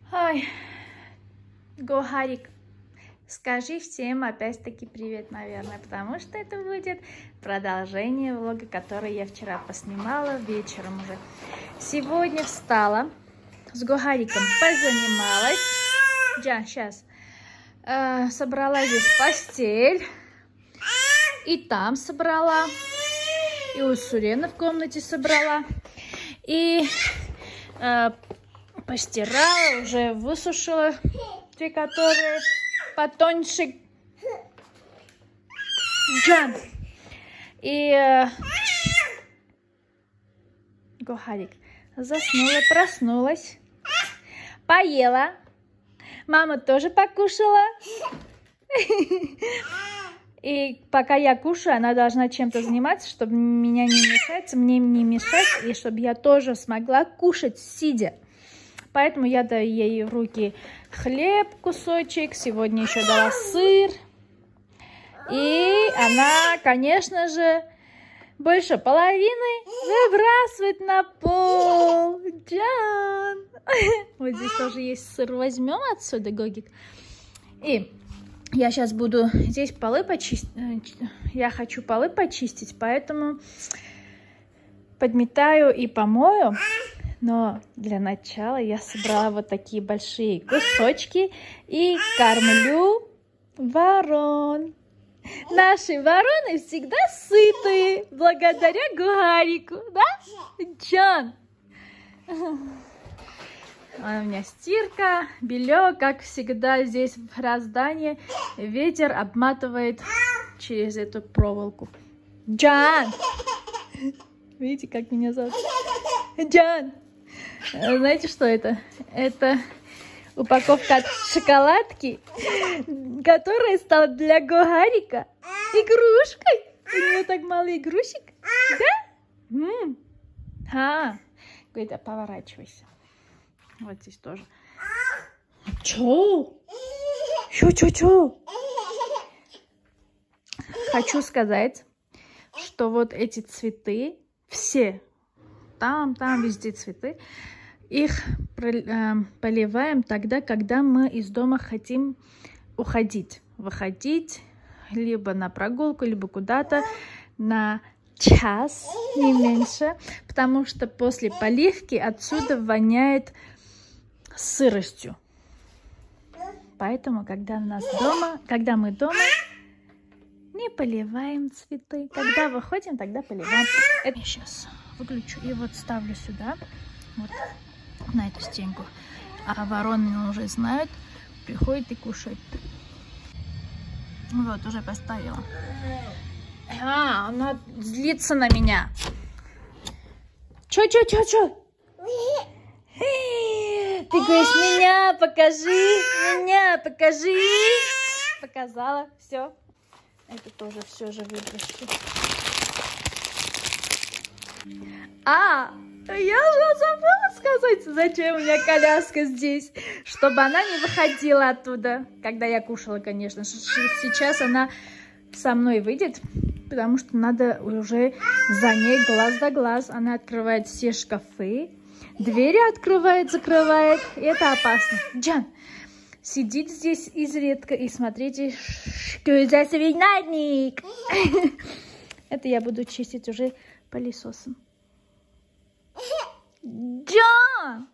Ой, Гохарик, скажи всем опять-таки привет, наверное, потому что это будет продолжение влога, который я вчера поснимала вечером уже. Сегодня встала, с Гохариком позанималась. Сейчас. Собрала здесь постель. И там собрала. И у Сурены в комнате собрала. И постирала, уже высушила те, которые потоньше. Джан. И Гохарик заснула, проснулась, поела. Мама тоже покушала. И пока я кушаю, она должна чем-то заниматься, чтобы меня не мешать, мне не мешать, и чтобы я тоже смогла кушать сидя. Поэтому я даю ей в руки хлеб, кусочек, сегодня еще дала сыр. И она, конечно же, больше половины выбрасывает на пол. Джан! Вот здесь тоже есть сыр. Возьмем отсюда, Гогик. И я сейчас буду здесь полы почистить. Я хочу полы почистить, поэтому подметаю и помою. Но для начала я собрала вот такие большие кусочки и кормлю ворон. Наши вороны всегда сытые, благодаря Гохарику, да, Джан? А у меня стирка, белье, как всегда здесь в раздании. Ветер обматывает через эту проволоку. Джан! Видите, как меня зовут? Джан! Знаете, что это? Это упаковка от шоколадки, которая стала для Гохарика игрушкой. У нее так мало игрушек. Да? Говорит, поворачивайся. Вот здесь тоже. Чё? Чё? Хочу сказать, что вот эти цветы, все, там, везде цветы, их поливаем тогда, когда мы из дома хотим выходить, либо на прогулку, либо куда-то на час, не меньше, потому что после поливки отсюда воняет сыростью. Поэтому, когда мы дома, не поливаем цветы. Когда выходим, тогда поливаем. Это я сейчас выключу и вот ставлю сюда, вот на эту стенку. А вороны уже знают, приходят и кушают. Вот, уже поставила. Она злится на меня. Чё? Ты говоришь, меня покажи. Показала, все. Это тоже все же выброшу. Я же забыла сказать, зачем у меня коляска здесь. Чтобы она не выходила оттуда, когда я кушала, конечно. Сейчас она со мной выйдет, потому что надо уже за ней глаз да глаз. Она открывает все шкафы, двери открывает, закрывает. И это опасно. Джан сидит здесь изредка и смотрите, что за свинарник. Это я буду чистить уже пылесосом. Джан!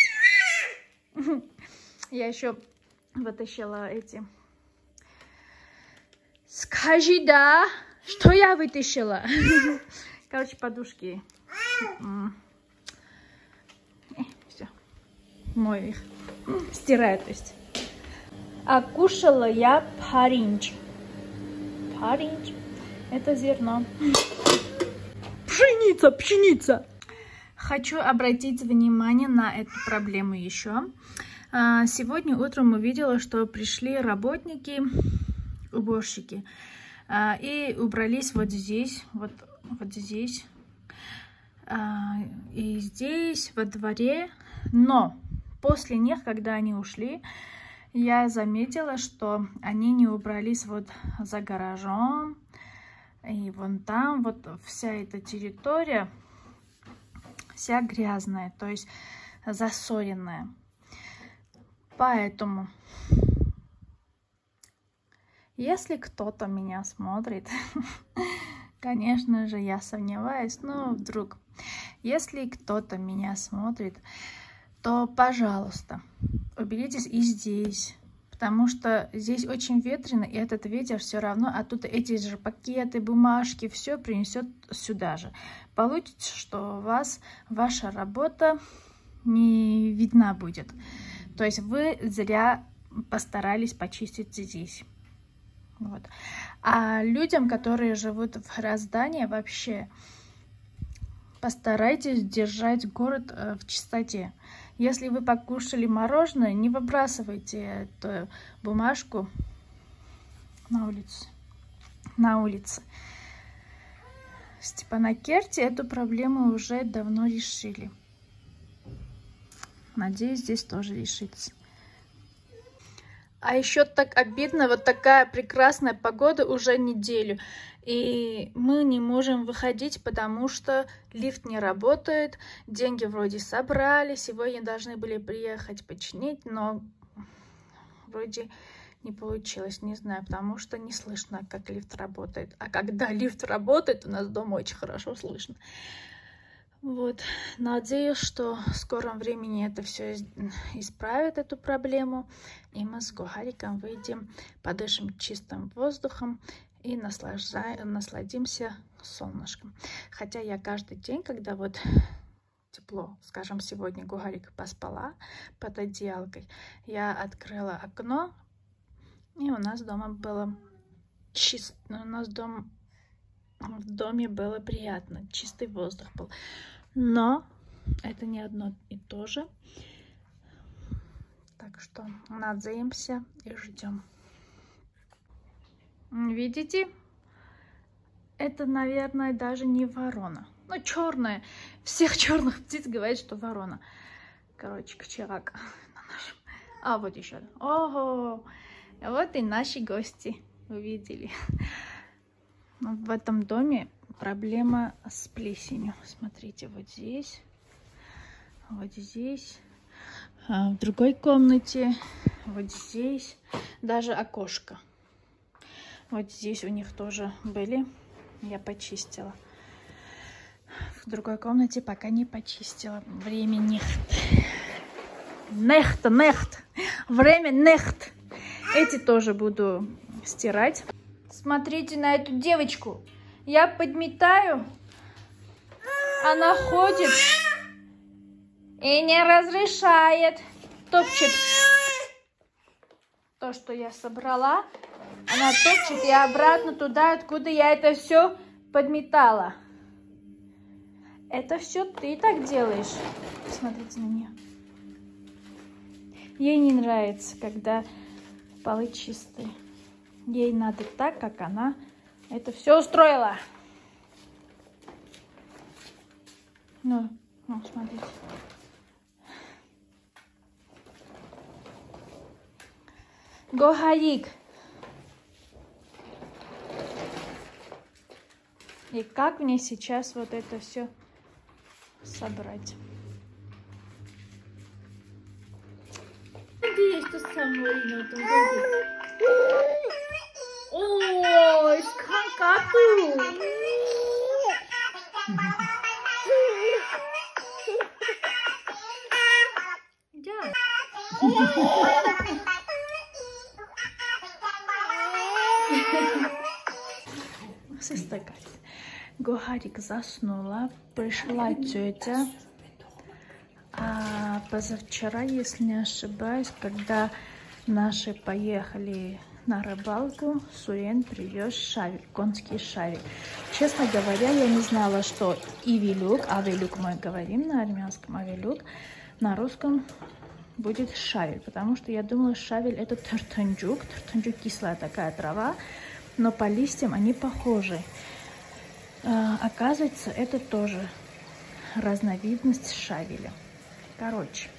Я еще вытащила эти. Скажи, да, что я вытащила? Короче, подушки. Все. Мою их. Стираю, то есть. А кушала я паринч. Паринч. Это зерно. Пшеница. Хочу обратить внимание на эту проблему еще. Сегодня утром увидела, что пришли работники, уборщики, и убрались вот здесь, вот здесь, и здесь, во дворе. Но после них, когда они ушли, я заметила, что они не убрались вот за гаражом. И вон там вот вся эта территория вся грязная, то есть засоренная. Поэтому, если кто-то меня смотрит, конечно же, я сомневаюсь, но вдруг, если кто-то меня смотрит, то, пожалуйста, уберитесь и здесь, потому что здесь очень ветрено, и этот ветер все равно оттуда эти же пакеты, бумажки, все принесет сюда же. Получится, что у вас ваша работа не видна будет. То есть вы зря постарались почистить здесь. Вот. А людям, которые живут в Гроздании, вообще постарайтесь держать город в чистоте. Если вы покушали мороженое, не выбрасывайте эту бумажку на улицу. В Степанакерте эту проблему уже давно решили. Надеюсь, здесь тоже решится. А еще так обидно, вот такая прекрасная погода уже неделю. И мы не можем выходить, потому что лифт не работает. Деньги вроде собрали, сегодня должны были приехать починить, но вроде не получилось, не знаю, потому что не слышно, как лифт работает. А когда лифт работает, у нас дома очень хорошо слышно. Вот, надеюсь, что в скором времени это все исправит, эту проблему, и мы с Гухариком выйдем, подышим чистым воздухом и насладимся солнышком. Хотя я каждый день, когда вот тепло, скажем, сегодня Гухарик поспала под одеялкой, я открыла окно, и у нас дома было чисто, в доме было приятно, чистый воздух был. Но это не одно и то же. Так что надеемся и ждем. Видите? Это, наверное, даже не ворона. Ну, черная. Всех черных птиц говорят, что ворона. Короче, кочерак на нашем. А, вот еще. Ого! Вот и наши гости увидели. В этом доме проблема с плесенью. Смотрите, вот здесь, в другой комнате, вот здесь, даже окошко. Вот здесь у них тоже были, я почистила. В другой комнате пока не почистила. Время нехт. Время нехт. Эти тоже буду стирать. Смотрите на эту девочку. Я подметаю. Она ходит и не разрешает. Топчет то, что я собрала. Она топчет и обратно туда, откуда я это все подметала. Это все ты так делаешь. Смотрите на нее. Ей не нравится, когда полы чистые. Ей надо так, как она это все устроила. Ну, смотрите. Гухарик. И как мне сейчас вот это все собрать? Надеюсь, что самое на этом будет. Ой, скакату! Да. Гухарик заснула, пришла тетя. А позавчера, если не ошибаюсь, когда наши поехали на рыбалку, Сурен привез шавель, конский шавель. Честно говоря, я не знала, что ивелюк, авелюк мы говорим на армянском, авелюк, на русском будет шавель, потому что я думала, шавель это тартанджук. Тартанджук кислая такая трава, но по листьям они похожи. Оказывается, это тоже разновидность шавеля. Короче,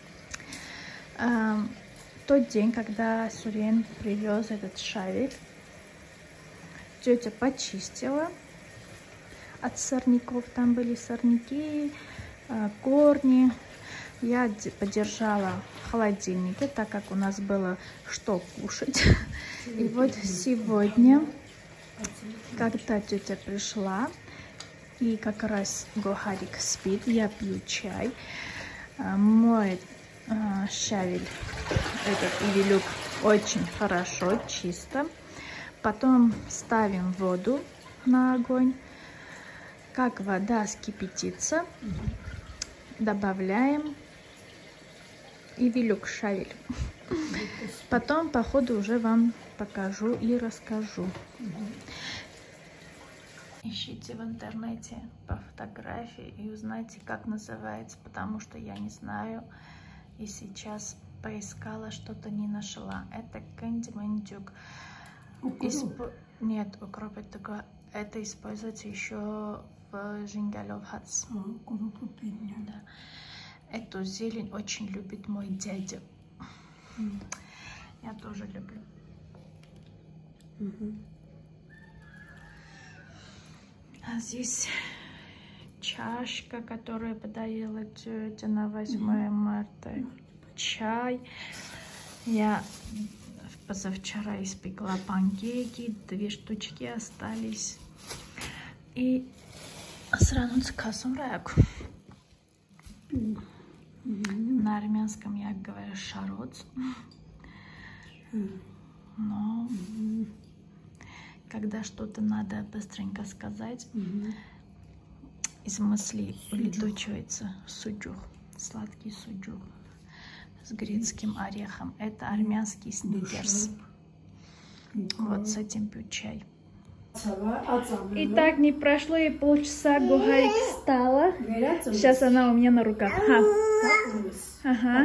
тот день, когда Сурен привез этот шавель, тетя почистила от сорняков. Там были сорняки, корни. я подержала в холодильнике, так как у нас было что кушать. И вот сегодня, когда тетя пришла, и как раз Гохарик спит, я пью чай. Мой щавель, этот ивелюк, очень хорошо, чисто. Потом ставим воду на огонь. Как вода скипятится, добавляем ивелюк, щавель. Потом по ходу уже вам покажу и расскажу. Ищите в интернете по фотографии и узнайте, как называется, потому что я не знаю. И сейчас поискала, что-то не нашла. Это кандимандюк. Нет, укроп это используется еще в Жингалёв-Хац. Да. Эту зелень очень любит мой дядя. Я тоже люблю. А здесь чашка, которую подарила тетя на 8 марта. Чай. Я позавчера испекла панкейки, 2 штучки остались. И сразу сказом рак. На армянском я говорю шарот. Но когда что-то надо быстренько сказать, из мыслей улетучивается суджух, сладкий суджух с грецким орехом. Это армянский сникерс. Вот с этим пью чай. Итак, не прошло и полчаса, Гохарик встала. Сейчас она у меня на руках. Ага.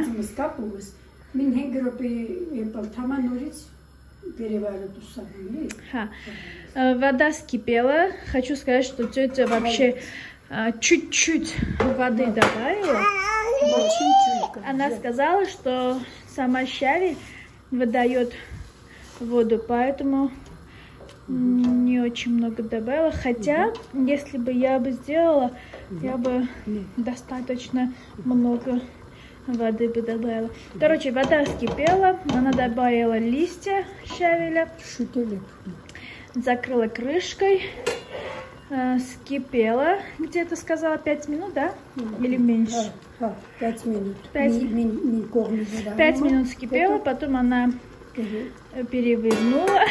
Вода вскипела. Хочу сказать, что тетя вообще чуть-чуть воды добавила. Она сказала, что сама щавель выдает воду, поэтому не очень много добавила. Хотя, если бы я бы сделала, я бы достаточно много воды бы добавила. Короче, вода вскипела, она добавила листья щавеля, закрыла крышкой, скипела, где-то сказала 5 минут, да? Или меньше? 5 минут. 5 минут скипела, потом она перевернула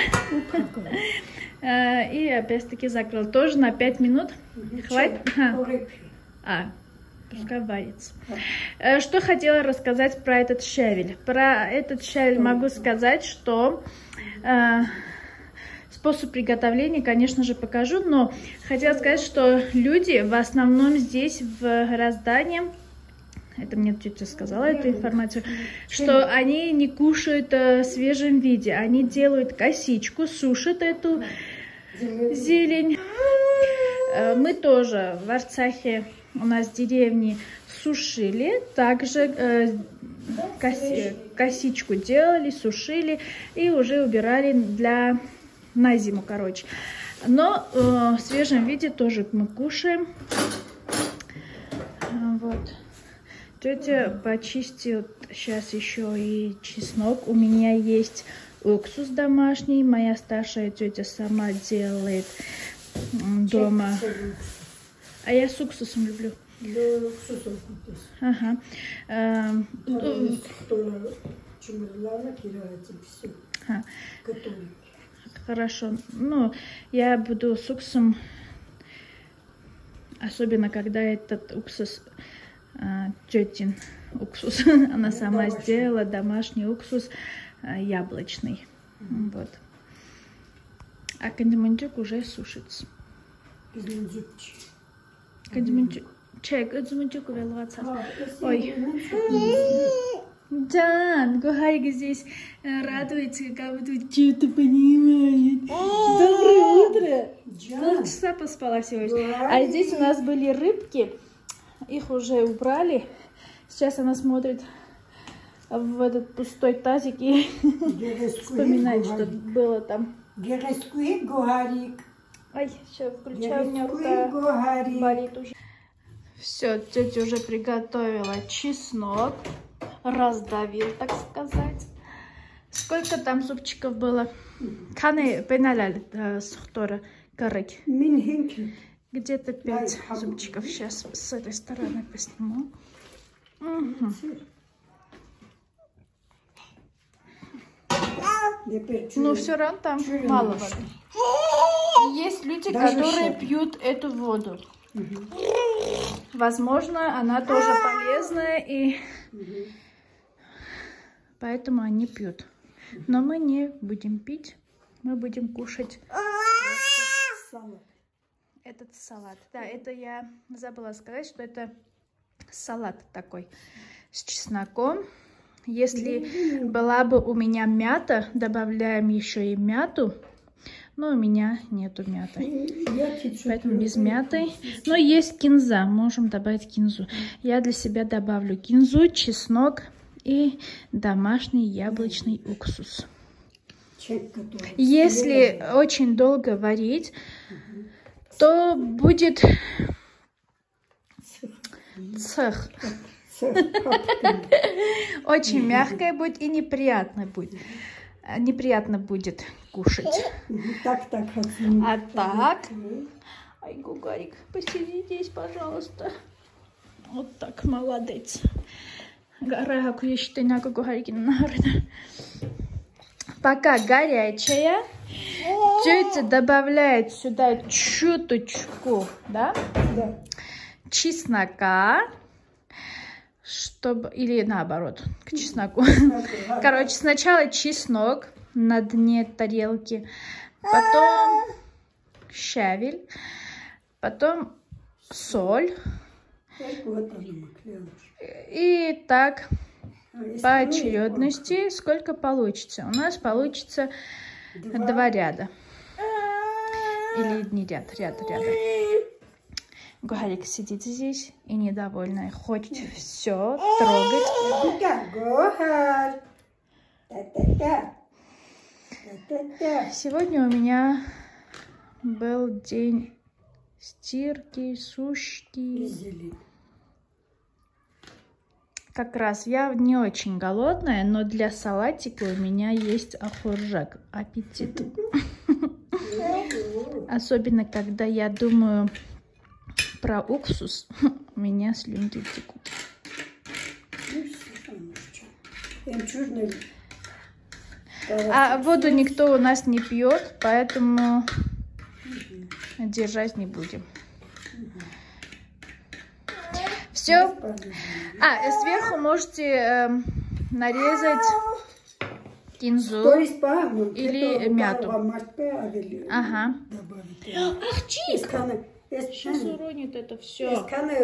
и опять-таки закрыла. Тоже на 5 минут. Хватит? Пускай варится. Что хотела рассказать про этот щавель. Про этот щавель могу сказать, что способ приготовления, конечно же, покажу, но хотела сказать, что люди в основном здесь в Раздане, это мне тетя сказала эту информацию, что они не кушают в свежем виде, они делают косичку, сушат эту зелень. Мы тоже в Арцахе, у нас в деревне, сушили, также косичку делали, сушили и уже убирали на зиму, короче. Но в свежем виде тоже мы кушаем. Вот. Тетя почистила сейчас еще и чеснок. У меня есть уксус домашний. Моя старшая тетя сама делает дома. А я с уксусом люблю. Ага. Хорошо. Ну, я буду с уксусом, особенно когда этот уксус, тетин уксус, она сама сделала домашний уксус яблочный. Вот. А кандимандюк уже сушится. Кандимандюк увелваться. Ой. Джан, Гохарик здесь радуется, как будто что-то понимает. Доброе утро! Полчаса поспала всего лишь. А здесь у нас были рыбки, их уже убрали. Сейчас она смотрит в этот пустой тазик и вспоминает, что было там. Ой, сейчас включаю, у меня рука болит уже. Все, тетя уже приготовила чеснок. Раздавил, так сказать. Сколько там зубчиков было? Каны пеналяль сухтора корык. Где-то 5 зубчиков. Сейчас с этой стороны посниму. Угу. Но все равно там мало воды. Есть люди, которые пьют эту воду. Возможно, она тоже полезная, и поэтому они пьют. Но мы не будем пить, мы будем кушать этот салат. Да, это я забыла сказать, что это салат такой с чесноком. Если была бы у меня мята, добавляем еще и мяту. Но у меня нету мяты, поэтому без мяты. Но есть кинза, можем добавить кинзу. Я для себя добавлю кинзу, чеснок и домашний яблочный уксус. Если очень долго варить, то будет цех. Очень мягкое будет и неприятно будет. Неприятно будет кушать. А так. Ай, Гугарик, посиди здесь, пожалуйста. Вот так, молодец. Пока горячая, тетя добавляет сюда чуточку, да? Чеснока. Чтобы, или наоборот, к чесноку. Короче, сначала чеснок на дне тарелки, потом щавель, потом соль. И так по очередности, сколько получится. У нас получится 2 ряда. Или не ряд, ряда. Гугарик сидит здесь и недовольная, хочет все трогать. Сегодня у меня был день стирки, сушки. Как раз я не очень голодная, но для салатика у меня есть ахуржак, аппетит. Особенно, когда я думаю про уксус, у меня слюнки текут. А воду никто у нас не пьет, поэтому держать не будем. Все. Сверху можете нарезать кинзу или мяту. Ага. Ах, чик! Сейчас уронит это все.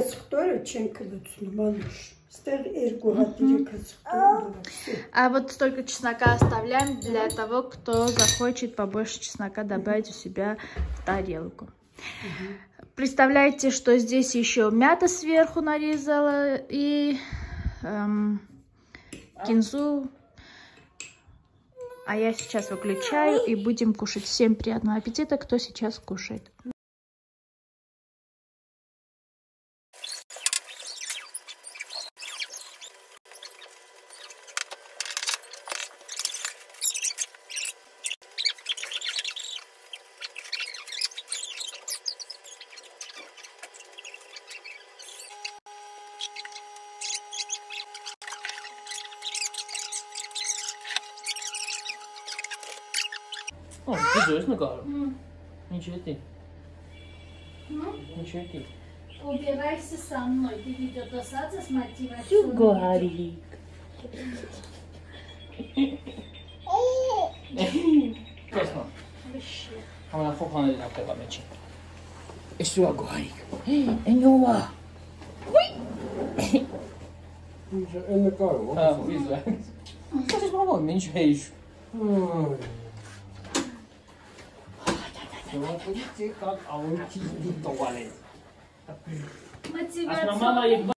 А вот столько чеснока оставляем для того, кто захочет побольше чеснока добавить у себя в тарелку. Представляете, что здесь еще мята сверху нарезала и кинзу. А я сейчас выключаю и будем кушать. Всем приятного аппетита, кто сейчас кушает. О, ты жестно говоришь. Ничего ты. Ничего ты. Убирайся со мной. Ты видео досадно с мотивацией. Что говоришь? Честно. Она фокусна на тебя мечи. Что говоришь? Эньова. Виза. Что ты мама меньше ешь? Мотивация.